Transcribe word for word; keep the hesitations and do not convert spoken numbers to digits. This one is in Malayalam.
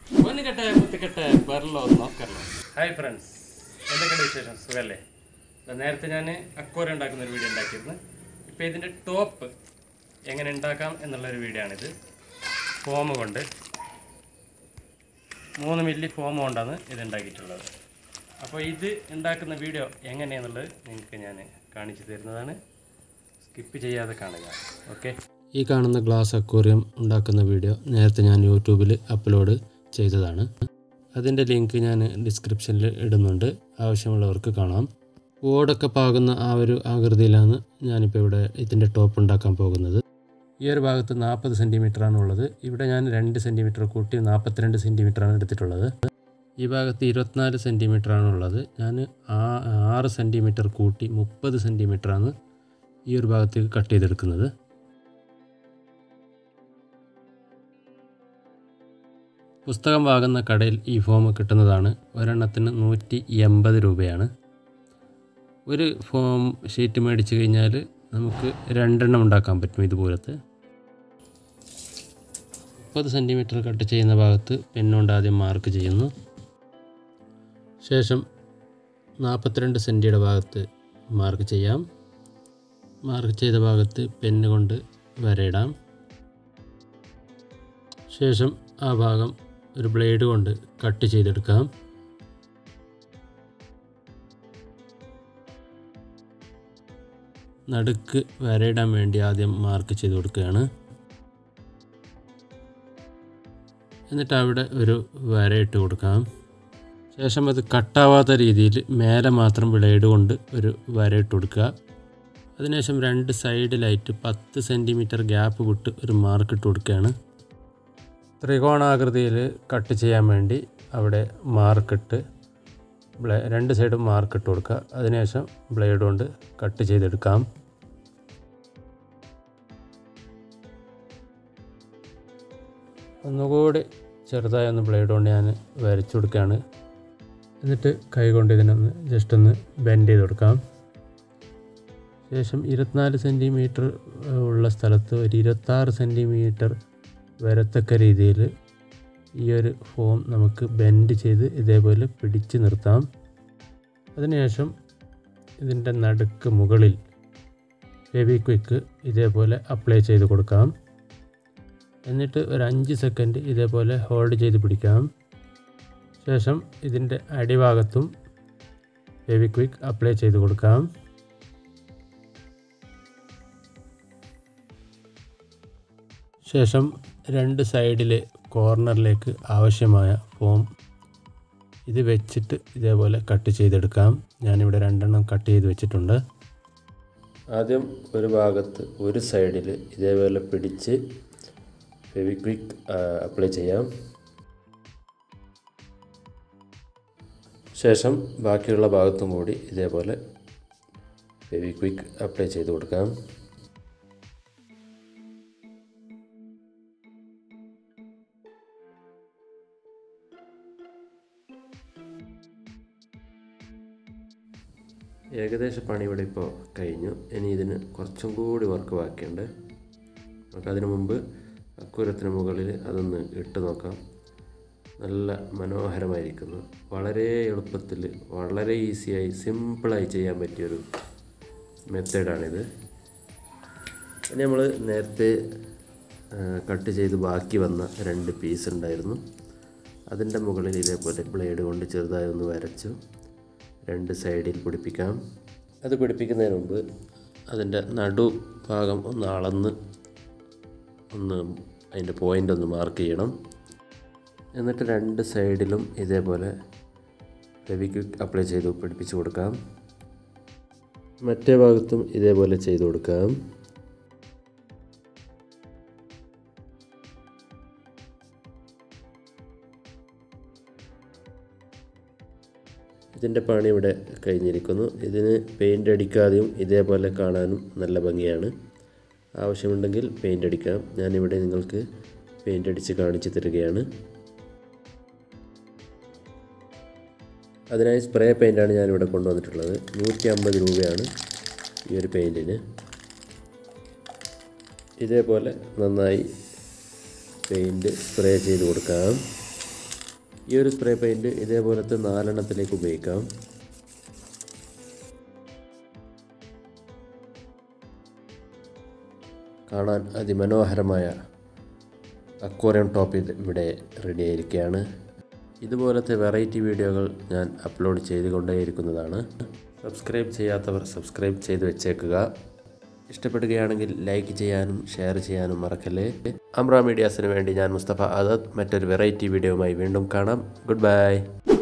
Hi friends, എന്തൊക്കെയാണ് വിശേഷം? സുഖല്ലേ? നേരത്തെ ഞാൻ അക്വേറിയം ഉണ്ടാക്കുന്ന ഒരു വീഡിയോ ഉണ്ടാക്കിയിരുന്നു. ഇപ്പോൾ ഇതിന്റെ ടോപ്പ് എങ്ങനെ ഉണ്ടാക്കാം എന്നുള്ള ഒരു വീഡിയോ ആണിത്. ഫോം കൊണ്ട് മൂന്ന് മില്ലി ഫോം കൊണ്ടാണ് ഇത് ഉണ്ടാക്കിയിട്ടുള്ളത്. അപ്പോൾ ഇത് ഉണ്ടാക്കുന്ന വീഡിയോ എങ്ങനെയാണെന്നുള്ളത് നിങ്ങൾക്ക് ഞാൻ കാണിച്ചു തരുന്നതാണ്. സ്കിപ്പ് ചെയ്യാതെ കാണുക. ഓക്കെ. ഈ കാണുന്ന ഗ്ലാസ് അക്വേറിയം ഉണ്ടാക്കുന്ന വീഡിയോ നേരത്തെ ഞാൻ യൂട്യൂബിൽ അപ്ലോഡ് ചെയ്തതാണ്. അതിൻ്റെ ലിങ്ക് ഞാൻ ഡിസ്ക്രിപ്ഷനിൽ ഇടുന്നുണ്ട്, ആവശ്യമുള്ളവർക്ക് കാണാം. ഓടൊക്കെ പാകുന്ന ആ ഒരു ആകൃതിയിലാണ് ഞാനിപ്പോൾ ഇവിടെ ഇതിൻ്റെ ടോപ്പ് ഉണ്ടാക്കാൻ പോകുന്നത്. ഈ ഒരു ഭാഗത്ത് നാൽപ്പത് സെൻറ്റിമീറ്ററാണ് ഉള്ളത്. ഇവിടെ ഞാൻ രണ്ട് സെൻറ്റിമീറ്റർ കൂട്ടി നാൽപ്പത്തിരണ്ട് സെൻറ്റിമീറ്ററാണ് എടുത്തിട്ടുള്ളത്. ഈ ഭാഗത്ത് ഇരുപത്തിനാല് സെൻറ്റിമീറ്ററാണ് ഉള്ളത്. ഞാൻ ആ ആറ് സെൻറ്റിമീറ്റർ കൂട്ടി മുപ്പത് സെൻറ്റിമീറ്ററാണ് ഈ ഒരു ഭാഗത്തേക്ക് കട്ട് ചെയ്തെടുക്കുന്നത്. പുസ്തകം വാങ്ങുന്ന കടയിൽ ഈ ഫോം കിട്ടുന്നതാണ്. ഒരെണ്ണത്തിന് നൂറ്റി എൺപത് രൂപയാണ്. ഒരു ഫോം ഷീറ്റ് മേടിച്ച് കഴിഞ്ഞാൽ നമുക്ക് രണ്ടെണ്ണം ഉണ്ടാക്കാൻ പറ്റും ഇതുപോലത്തെ. മുപ്പത് സെൻറ്റിമീറ്റർ കട്ട് ചെയ്യുന്ന ഭാഗത്ത് പെന്നുകൊണ്ട് ആദ്യം മാർക്ക് ചെയ്യുന്നു. ശേഷം നാൽപ്പത്തിരണ്ട് സെൻറ്റിയുടെ ഭാഗത്ത് മാർക്ക് ചെയ്യാം. മാർക്ക് ചെയ്ത ഭാഗത്ത് പെന്ന് കൊണ്ട് വരയിടാം. ശേഷം ആ ഭാഗം ഒരു ബ്ലേഡ് കൊണ്ട് കട്ട് ചെയ്തെടുക്കാം. നടുക്ക് വരയിടാൻ വേണ്ടി ആദ്യം മാർക്ക് ചെയ്ത് കൊടുക്കുകയാണ്. എന്നിട്ട് അവിടെ ഒരു വരയിട്ട് കൊടുക്കാം. ശേഷം അത് കട്ടാവാത്ത രീതിയിൽ മേലെ മാത്രം ബ്ലേഡ് കൊണ്ട് ഒരു വരയിട്ട് കൊടുക്കുക. അതിനുശേഷം രണ്ട് സൈഡിലായിട്ട് പത്ത് സെൻറ്റിമീറ്റർ ഗ്യാപ്പ് വിട്ട് ഒരു മാർക്ക് ഇട്ട് കൊടുക്കുകയാണ്. ത്രികോണാകൃതിയിൽ കട്ട് ചെയ്യാൻ വേണ്ടി അവിടെ മാർക്കിട്ട് ബ്ലേ രണ്ട് സൈഡും മാർക്കിട്ട് കൊടുക്കുക. അതിനുശേഷം ബ്ലേഡ് കൊണ്ട് കട്ട് ചെയ്തെടുക്കാം. ഒന്നുകൂടി ചെറുതായി ഒന്ന് ബ്ലേഡ് കൊണ്ട് ഞാൻ വരച്ചു കൊടുക്കുകയാണ്. എന്നിട്ട് കൈ കൊണ്ട് ഇതിനൊന്ന് ജസ്റ്റ് ഒന്ന് ബെൻഡ് ചെയ്ത് കൊടുക്കാം. ശേഷം ഇരുപത്തിനാല് സെൻറ്റിമീറ്റർ ഉള്ള സ്ഥലത്ത് ഒരു ഇരുപത്താറ് സെൻറ്റിമീറ്റർ വരത്തക്ക രീതിയിൽ ഈ ഒരു ഫോം നമുക്ക് ബെൻഡ് ചെയ്ത് ഇതേപോലെ പിടിച്ച് നിർത്താം. അതിനുശേഷം ഇതിൻ്റെ നടുക്ക് മുകളിൽ ഫെവിക്വിക്ക് ഇതേപോലെ അപ്ലൈ ചെയ്ത് കൊടുക്കാം. എന്നിട്ട് ഒരു അഞ്ച് സെക്കൻഡ് ഇതേപോലെ ഹോൾഡ് ചെയ്ത് പിടിക്കാം. ശേഷം ഇതിൻ്റെ അടിഭാഗത്തും ഫെവിക്വിക്ക് അപ്ലൈ ചെയ്ത് കൊടുക്കാം. ശേഷം രണ്ട് സൈഡിലെ കോർണറിലേക്ക് ആവശ്യമായ ഫോം ഇത് വെച്ചിട്ട് ഇതേപോലെ കട്ട് ചെയ്തെടുക്കാം. ഞാനിവിടെ രണ്ടെണ്ണം കട്ട് ചെയ്ത് വെച്ചിട്ടുണ്ട്. ആദ്യം ഒരു ഭാഗത്ത് ഒരു സൈഡിൽ ഇതേപോലെ പിടിച്ച് ഫെവിക്വിക്ക് അപ്ലൈ ചെയ്യാം. ശേഷം ബാക്കിയുള്ള ഭാഗത്തും കൂടി ഇതേപോലെ ഫെവിക്വിക്ക് അപ്ലൈ ചെയ്ത് കൊടുക്കാം. ഏകദേശം പണി ഇവിടെ ഇപ്പോൾ കഴിഞ്ഞു. ഇനി ഇതിന് കുറച്ചും കൂടി വർക്ക് ബാക്കിയുണ്ട്. നമുക്ക് അതിനു മുമ്പ് അക്വേറിയത്തിന് മുകളിൽ അതൊന്ന് ഇട്ട് നോക്കാം. നല്ല മനോഹരമായിരിക്കുന്നു. വളരെ എളുപ്പത്തിൽ വളരെ ഈസിയായി സിമ്പിളായി ചെയ്യാൻ പറ്റിയൊരു മെത്തേഡാണിത്. ഇനി നമ്മൾ നേരത്തെ കട്ട് ചെയ്ത് ബാക്കി വന്ന രണ്ട് പീസ് ഉണ്ടായിരുന്നു. അതിൻ്റെ മുകളിൽ ഇതേപോലെ ബ്ലേഡ് കൊണ്ട് ചെറുതായി ഒന്ന് വരച്ചു രണ്ട് സൈഡിൽ പിടിപ്പിക്കാം. അത് പിടിപ്പിക്കുന്നതിന് മുമ്പ് അതിൻ്റെ നടു ഭാഗം ഒന്ന് അളന്ന് ഒന്ന് അതിൻ്റെ പോയിൻ്റ് ഒന്ന് മാർക്ക് ചെയ്യണം. എന്നിട്ട് രണ്ട് സൈഡിലും ഇതേപോലെ ഫെവിക്വിക്ക് അപ്ലൈ ചെയ്ത് പിടിപ്പിച്ച് കൊടുക്കാം. മറ്റേ ഭാഗത്തും ഇതേപോലെ ചെയ്ത് കൊടുക്കാം. ഇതിൻ്റെ പണി ഇവിടെ കഴിഞ്ഞിരിക്കുന്നു. ഇതിന് പെയിൻ്റ് അടിക്കാതെയും ഇതേപോലെ കാണാനും നല്ല ഭംഗിയാണ്. ആവശ്യമുണ്ടെങ്കിൽ പെയിൻ്റ് അടിക്കാം. ഞാനിവിടെ നിങ്ങൾക്ക് പെയിൻ്റ് അടിച്ച് കാണിച്ചു തരികയാണ്. അതിനായി സ്പ്രേ പെയിൻ്റാണ് ഞാനിവിടെ കൊണ്ടുവന്നിട്ടുള്ളത്. നൂറ്റി അമ്പത് രൂപയാണ് ഈ ഒരു പെയിൻറ്റിന്. ഇതേപോലെ നന്നായി പെയിൻറ്റ് സ്പ്രേ ചെയ്ത് കൊടുക്കാം. ഈ ഒരു സ്പ്രേ പെയിൻറ്റ് ഇതേപോലത്തെ നാലെണ്ണത്തിലേക്ക് ഉപയോഗിക്കാം. കാണാൻ അതിമനോഹരമായ അക്വേറിയം ടോപ്പ് ഇവിടെ റെഡി ആയിരിക്കുകയാണ്. ഇതുപോലത്തെ വെറൈറ്റി വീഡിയോകൾ ഞാൻ അപ്ലോഡ് ചെയ്തുകൊണ്ടേയിരിക്കുന്നതാണ്. സബ്സ്ക്രൈബ് ചെയ്യാത്തവർ സബ്സ്ക്രൈബ് ചെയ്ത് വെച്ചേക്കുക. ഇഷ്ടപ്പെടുകയാണെങ്കിൽ ലൈക്ക് ചെയ്യാനും ഷെയർ ചെയ്യാനും മറക്കല്ലേ. അമ്ര മീഡിയാസിന് വേണ്ടി ഞാൻ മുസ്തഫ ആദത്ത്. മറ്റൊരു വെറൈറ്റി വീഡിയോയുമായി വീണ്ടും കാണാം. Good by.